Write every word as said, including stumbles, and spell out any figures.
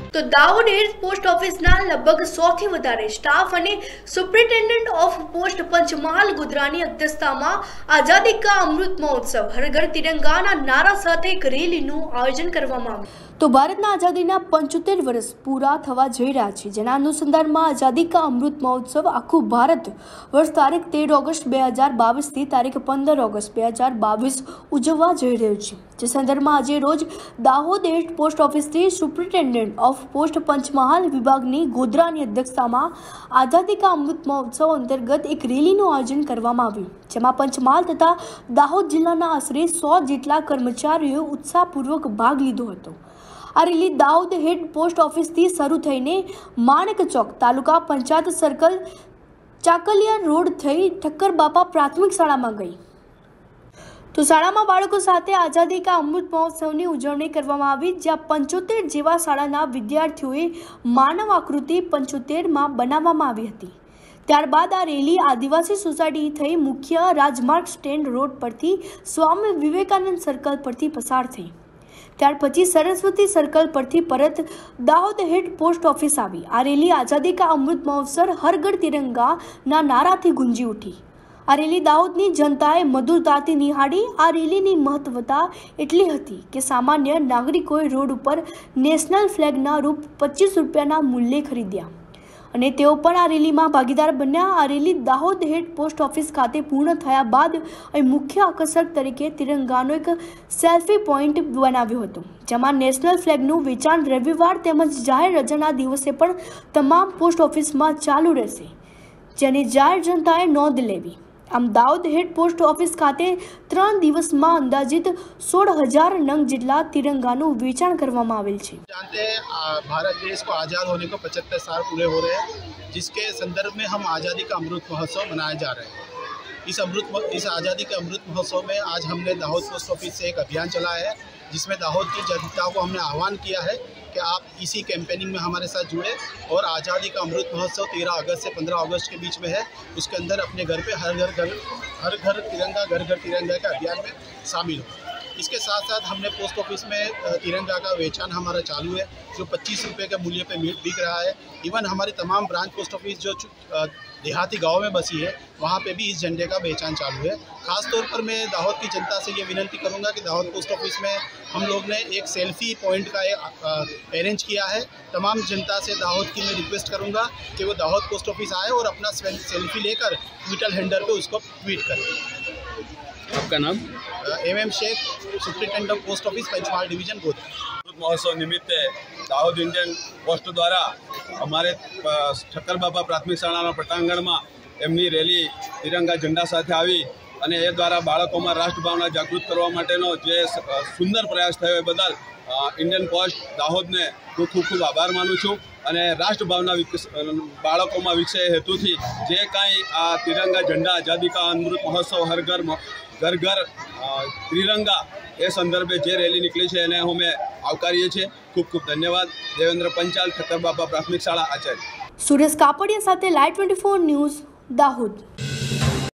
તો દાહોદ પોસ્ટ ઓફિસના લગભગ સો થી વધારે સ્ટાફ અને સુપ્રિન્ટેન્ડન્ટ ઓફ પોસ્ટ પંચમહાલ ગોધરાની અધ્યક્ષતામાં આઝાદી કા અમૃત મહોત્સવ હર ઘર તિરંગાના નારા સાથે એક રેલીનું આયોજન કરવામાં આવ્યું। તો ભારતના આઝાદીના પંચોતેર વર્ષ પૂરા થવા જઈ રહ્યા છે, જેના અનુસંધાનમાં આઝાદી કા અમૃત મહોત્સવ આખું ભારત વર્ષ તારીખ તેર ઓગસ્ટ બે હજાર બાવીસ થી તારીખ પંદર ઓગસ્ટ બે હજાર બાવીસ ઉજવવા જઈ રહ્યું છે। જે સંદર્ભમાં આજે રોજ દાહોદ પોસ્ટ ઓફિસથી સુપ્રિન્ટેન્ડન્ટ ઓફ પોસ્ટ પંચમહાલ વિભાગની ગોધરાની અધ્યક્ષતામાં આઝાદી કા અમૃત મહોત્સવ અંતર્ગત એક રેલીનું આયોજન કરવામાં આવ્યું, જેમાં પંચમહાલ તથા દાહોદ જિલ્લાના આશરે સો જેટલા કર્મચારીઓએ ઉત્સાહપૂર્વક ભાગ લીધો હતો। આ રેલી દાહોદ હેડ પોસ્ટ ઓફિસથી શરૂ થઈને માણેક ચોક તાલુકા પંચાયત સર્કલ ચાકલિયા રોડ થઈ ઠક્કર બાપા પ્રાથમિક શાળામાં ગઈ। તો શાળામાં બાળકો સાથે આઝાદી કા અમૃત મહોત્સવની ઉજવણી કરવામાં આવી, જ્યાં પંચોતેર જેવા શાળાના વિદ્યાર્થીઓએ માનવ આકૃતિ પંચોતેરમાં બનાવવામાં આવી હતી। ત્યારબાદ આ રેલી આદિવાસી સોસાયટી થઈ મુખ્ય રાજમાર્ગ સ્ટેન્ડ રોડ પરથી સ્વામી વિવેકાનંદ સર્કલ પરથી પસાર થઈ। ત્યાર પછી સરસ્વતી સર્કલ પરથી પરત દાહોદ હેડ પોસ્ટ ઓફિસ આવી। આ રેલી આઝાદી કા અમૃત મહોત્સવ હર ઘર તિરંગાના નારાથી ગુંજી ઉઠી। આ રેલી દાહોદની જનતાએ મધુરતાથી નિહાળી। આ રેલીની મહત્વતા એટલી હતી કે સામાન્ય નાગરિકોએ રોડ ઉપર નેશનલ ફ્લેગના રૂપ પચીસ રૂપિયાના મૂલ્યે ખરીદ્યા અને તેઓ પણ આ રેલીમાં ભાગીદાર બન્યા। આ rally Dahod head post office ખાતે પૂર્ણ થયા બાદ અહીં મુખ્ય આકર્ષક તરીકે તિરંગાનો એક સેલ્ફી પોઈન્ટ બનાવ્યો હતો, જેમાં નેશનલ ફ્લેગનું વેચાણ રવિવાર તેમજ જાહેર રજાના દિવસે પણ તમામ પોસ્ટ ઓફિસમાં ચાલુ રહેશે, જેની જાહેર જનતાએ નોંધ લેવી। આમ દાહોદ હેડ પોસ્ટ ઓફિસ ખાતે ત્રણ દિવસમાં અંદાજિત सोलह हज़ार नंग जिला तिरंगाનું વેચાણ કરવામાં આવેલ છે। जानते हैं भारत देश को आज़ाद होने को पचहत्तर साल पूरे हो रहे हैं, जिसके संदर्भ में हम आज़ादी का अमृत महोत्सव मनाए जा रहे हैं। इस अमृत इस आज़ादी के अमृत महोत्सव में आज हमने दाहोद पोस्ट ऑफिस से एक अभियान चलाया है, जिसमें दाहोद की जनता को हमने आह्वान किया है कि आप इसी कैंपेनिंग में हमारे साथ जुड़े और आज़ादी का अमृत महोत्सव तेरह अगस्त से पंद्रह अगस्त के बीच में है, उसके अंदर अपने घर पे हर घर घर हर घर तिरंगा घर घर तिरंगा के अभियान में शामिल हो। इसके साथ साथ हमने पोस्ट ऑफिस में तिरंगा का वेचान हमारा चालू है, जो पच्चीस रुपये के मूल्य पे बिक रहा है। इवन हमारी तमाम ब्रांच पोस्ट ऑफिस जो देहाती गांव में बसी है, वहाँ पे भी इस झंडे का वेचान चालू है। ख़ास तौर पर मैं दाहोद की जनता से ये विनती करूँगा कि दाहोद पोस्ट ऑफिस में हम लोग ने एक सेल्फी पॉइंट का अरेंज किया है। तमाम जनता से दाहोद की मैं रिक्वेस्ट करूँगा कि वो दाहोद पोस्ट ऑफिस आए और अपना सेल्फी लेकर ट्विटर हैंडल पे उसको ट्वीट करें। आपका नाम? M M Shaikh, superintendent of post office Panchmahal division Godhra. Amrit Mahotsav निमित्ते दाहोद इंडियन पोस्ट द्वारा અમારે ઠક્કર બાપા પ્રાથમિક શાળાના પટાંગણમાં એમની રેલી તિરંગા ઝંડા સાથે આવી અને એ દ્વારા બાળકોમાં રાષ્ટ્રભાવના જાગૃત કરવા માટેનો જે સુંદર પ્રયાસ થયો એ બદલ ઇન્ડિયન પોસ્ટ દાહોદને હું ખૂબ ખૂબ આભાર માનું છું અને રાષ્ટ્રભાવના બાળકોમાં વિકસે હેતુથી જે કાંઈ આ તિરંગા ઝંડા આઝાદી કા અમૃત મહોત્સવ હર ઘર ઘર ઘર ત્રિરંગા એ સંદર્ભે જે રેલી નીકળી છે એને અમે આવકારીએ છીએ। ખૂબ ખૂબ ધન્યવાદ। દેવેન્દ્ર પંચાલ, ઠક્કર બાપા પ્રાથમિક શાળા આચાર્ય। સુરેશ કાપડિયા સાથે live twenty four news Dahod.